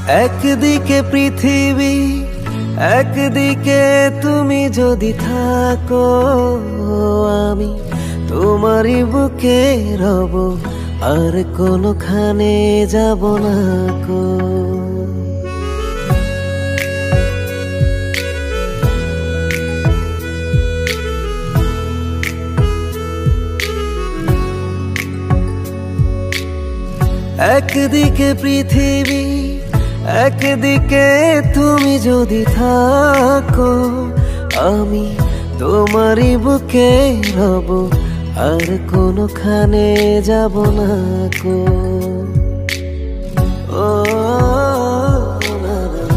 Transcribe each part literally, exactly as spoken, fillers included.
একদিকে পৃথিবী, একদিকে তুমি যদি থাকো, আমি তোমারই বুকে রব, আর কোনোখানে যাব না কো। একদিকে পৃথিবী, একদিকে তুমি যদি থাকো, আমি তোমারই বুকে রব, আর কোনোখানে যাব না কো। ও না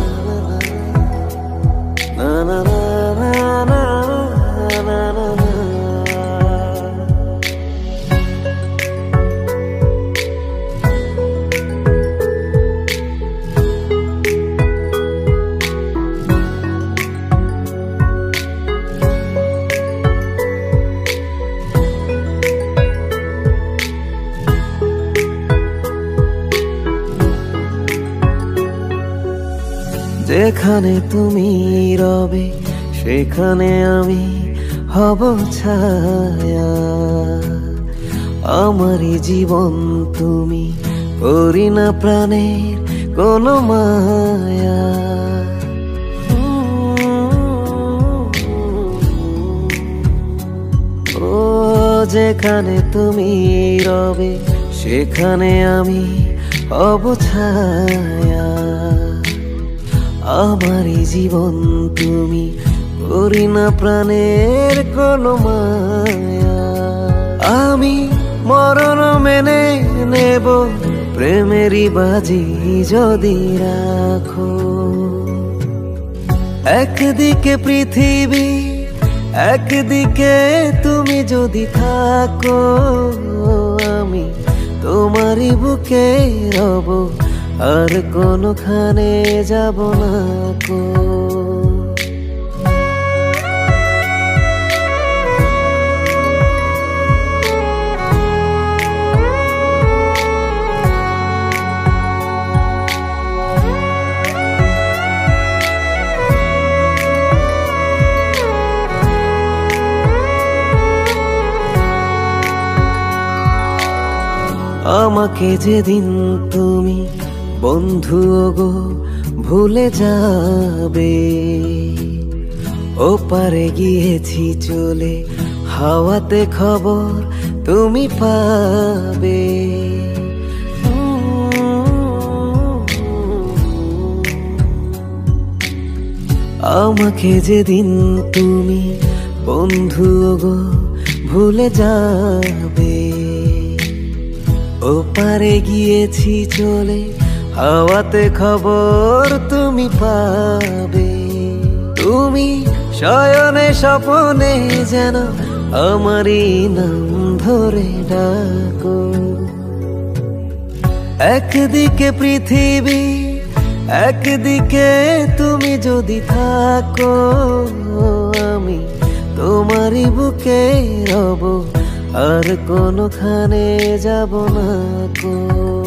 না না না না না না। যেখানে তুমি রবে সেখানে আমি হব ছায়া, আমারই জীবন তুমি, করি না প্রাণের কোনো মায়া। ও যেখানে তুমি রবে সেখানে আমি হব ছায়া, আমারই জীবন তুমি, করি না প্রাণের কোনো মায়া। আমি মরণ মেনে নেব, প্রেমেরই বাজি যদি রাখো। একদিকে পৃথিবী, একদিকে তুমি যদি থাকো, আমি তোমারই বুকে রব, আর কোনোখানে যাব না কো। আমাকে যেদিন তুমি বন্ধু গো ভুলে যাবে, ওপারে গিয়েছি চলে, হাওয়াতে খবর তুমি পাবে। আমাকে যেদিন তুমি বন্ধু গো ভুলে যাবে, ওপারে গিয়েছি চলে, হাওয়াতে খবর তুমি পাবে। তুমি শয়নে স্বপনে যেন আমারই নাম ধরে ডাকো। একদিকে পৃথিবী, একদিকে তুমি যদি থাকো, আমি তোমারই বুকে রব, আর কোনোখানে যাব না কো।